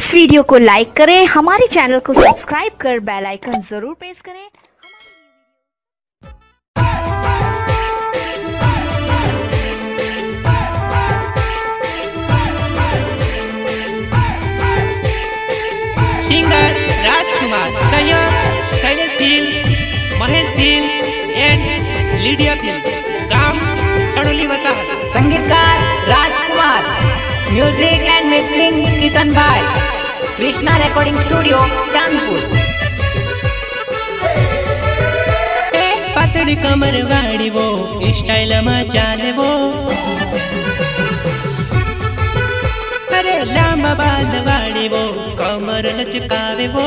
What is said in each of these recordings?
इस वीडियो को लाइक करें, हमारे चैनल को सब्सक्राइब कर बेल आइकन जरूर प्रेस करें। सिंगर राजकुमार, सहयोग शैलेश गिल, महेश गिल एंड लीडिया गिल, गांव सड़ोली वसाहत। संगीतकार Rajkumar, music and mixing Kishan भाई, कृष्णा रिकॉर्डिंग स्टूडियो चांदपुर। पतड़ी कमर वाड़ी वो स्टाइल में चाले वो, अरे लामा बाल वाड़ी वो कमर लचकावे वो।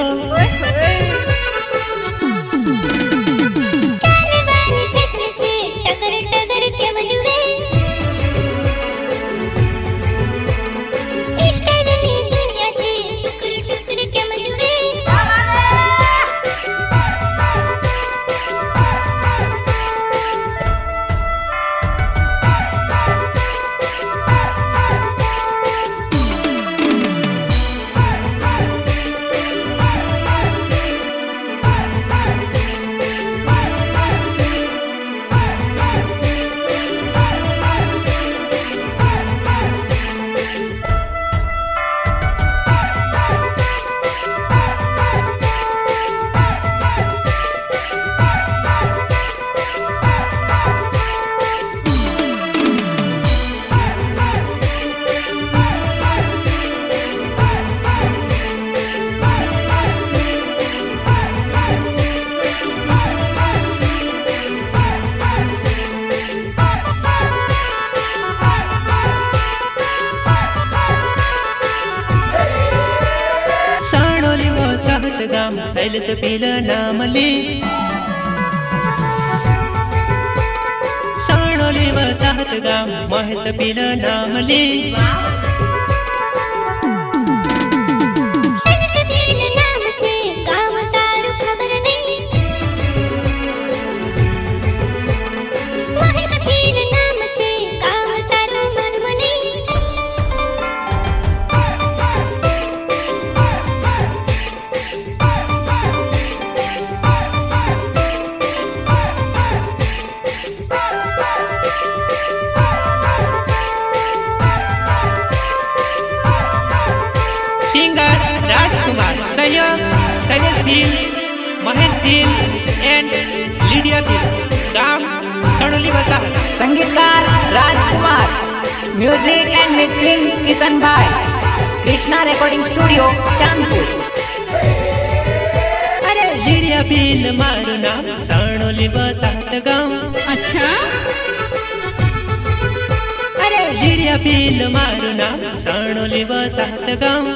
सड़ोली वसाहत गाम शैलेश गिल नामली, सड़ोली वसाहत गाम महेश गिल नामली। सिंगर राजकुमार, सहयोग शैलेश गिल, महेश गिल एंड लीडिया गिल, गांव सड़ोली वसाहत। संगीतकार Rajkumar, music and mixing Kishan भाई, कृष्णा रिकॉर्डिंग स्टूडियो चांदपुर। अरे लीडिया गिल मारू नाम सड़ोली वसाहत गांव। अच्छा, अरे लीडिया गिल मारू नाम सड़ोली वसाहत गांव।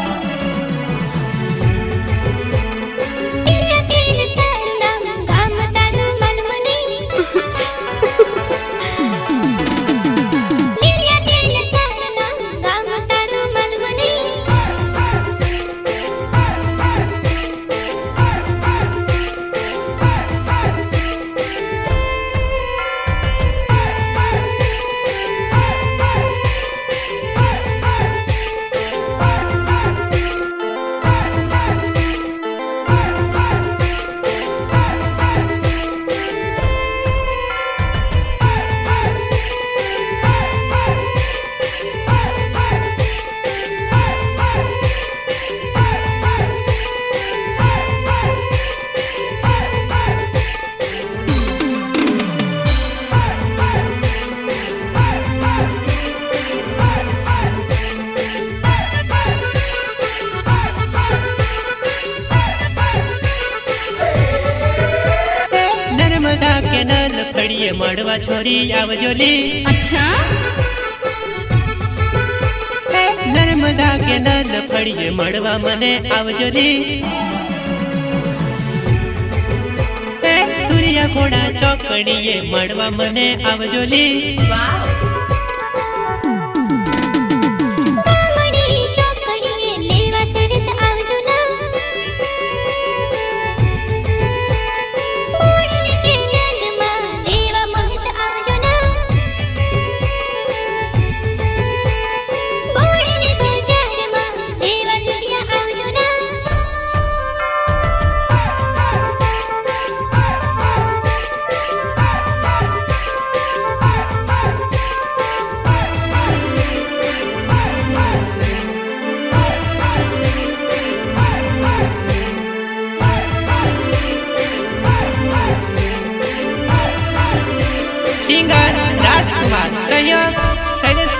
के नल फड़िए मड़वा छोरी आवजोली। अच्छा, नर्मदा के नल फड़िए मड़वा मने आवजोली। सूर्या घोड़ा चौकड़िए मड़वा मने आवजोली। बाजार मा लेवा दुनिया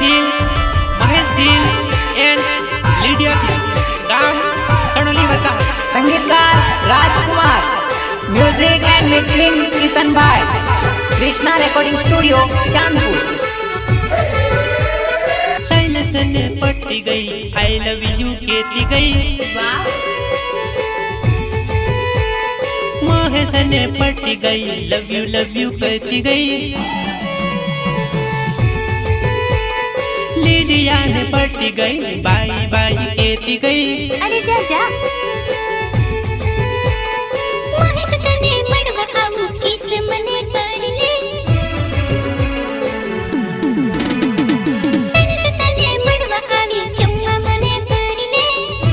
फिल्म, महेश फिल्म एंड लीडिया फिल्म, गांव सड़ोली वसा। संगीतकार Rajkumar, music and mixing Kishan भाई, Krishna recording studio Chandpur. Silence ने पट्टी गई, आई लव यू कहती गई, महेश ने पट्टी गई, लव यू कहती गई, लीडिया ने पट्टी गई, बाई बाई कहती गई। अरे जा जा महेश तने मड़वा आऊ किस मने कर ले, सैलेश तने मड़वा आवी चम्मा मने कर ले,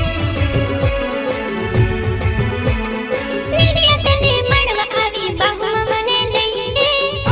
लीडिया तने मड़वा आवी बाहुमा मने लई ले।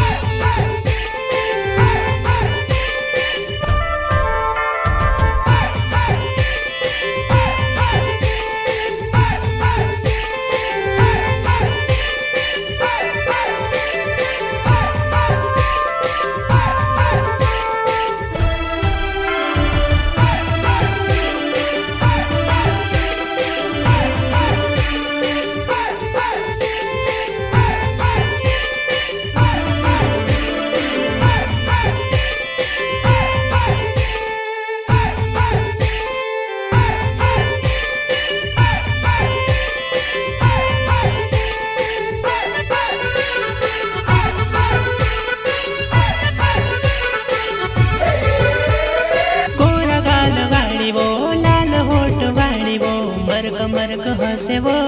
मर्ग हंसे वो,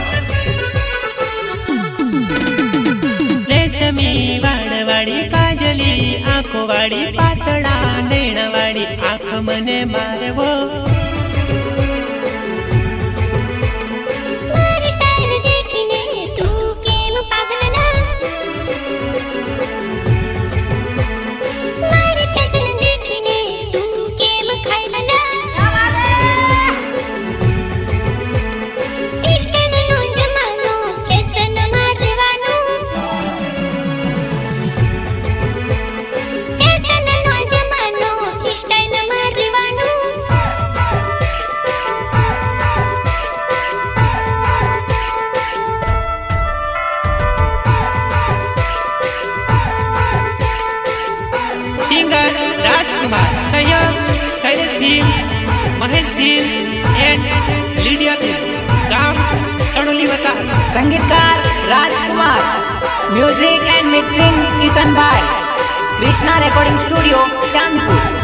रेशमी वाड़वाड़ी काजली आंखों वाड़ी, पातड़ा नेण वाड़ी आंख मने मारे वो। मारी स्टाइल देखीने तू केम पागल ना, मारी फैशन देखीने तू केम खाइल ना। सिंगर राजकुमार, सहयोग शैलेश फिल्म, महेश फिल्म एंड लीडिया फिल्म, गांव सड़ोली वसा। संगीतकार Rajkumar, music and mixing Kishan भाई, कृष्णा रिकॉर्डिंग स्टूडियो चांदपुर।